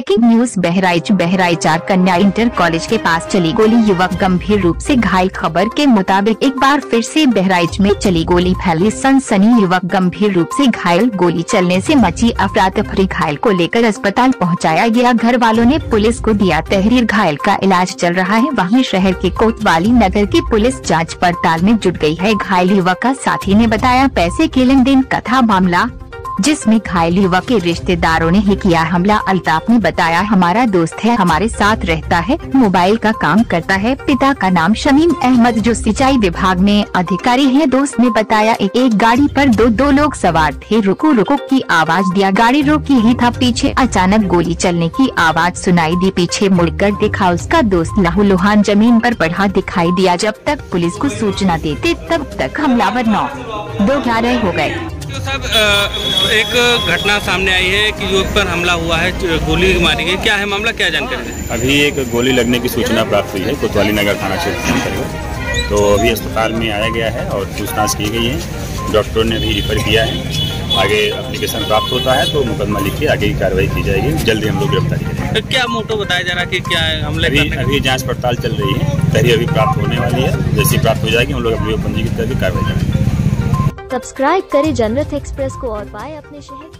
Breaking news Bahraich कन्या inter college के पास चली गोली, युवक गंभीर रूप से घायल। खबर के मुताबिक एक बार फिर से बहराइच में चली गोली, फैली सनसनी, युवक गंभीर रूप से घायल। गोली चलने से मची अफरा तफरी, घायल को लेकर अस्पताल पहुंचाया गया। घर वालों ने पुलिस को दिया तहरीर, घायल का इलाज चल रहा है। वहीं शहर के कोतवाली नगर की पुलिस जाँच पड़ताल में जुट गयी है। घायल युवक का साथी ने बताया पैसे के लेन देन का था मामला, जिसमें घायल युवक के रिश्तेदारों ने ही किया हमला। अल्ताफ ने बताया हमारा दोस्त है, हमारे साथ रहता है, मोबाइल का काम करता है। पिता का नाम शमीम अहमद जो सिंचाई विभाग में अधिकारी है। दोस्त ने बताया एक गाड़ी पर दो लोग सवार थे। रुको रुको की आवाज दिया, गाड़ी रोकी ही था। पीछे अचानक गोली चलने की आवाज सुनाई दी। पीछे मुड़कर देखा, उसका दोस्त लहूलुहान जमीन पर पड़ा दिखाई दिया। जब तक पुलिस को सूचना देते तब तक हमलावर 9-2-11 हो गए। साहब, एक घटना सामने आई है कि युवक पर हमला हुआ है, गोली मारी गई, क्या है मामला, क्या जानकारी है? अभी एक गोली लगने की सूचना प्राप्त हुई है कोतवाली नगर थाना क्षेत्र के अंतर्गत। तो अभी अस्पताल में आया गया है और पूछताछ की गई है। डॉक्टरों ने भी रिफर किया है। आगे एप्लीकेशन प्राप्त होता है तो मुकदमा लिख के आगे की कार्रवाई की जाएगी। जल्दी हम लोग गिरफ्तारी करेंगे। क्या मोटो बताया जा रहा है कि क्या है हमले? अभी जाँच पड़ताल चल रही है, तहरीर अभी प्राप्त होने वाली है। जैसी प्राप्त हो जाएगी हम लोग अभी पंजीकृत करके कार्रवाई करेंगे। सब्सक्राइब करें जनरत एक्सप्रेस को और पाए अपने शहर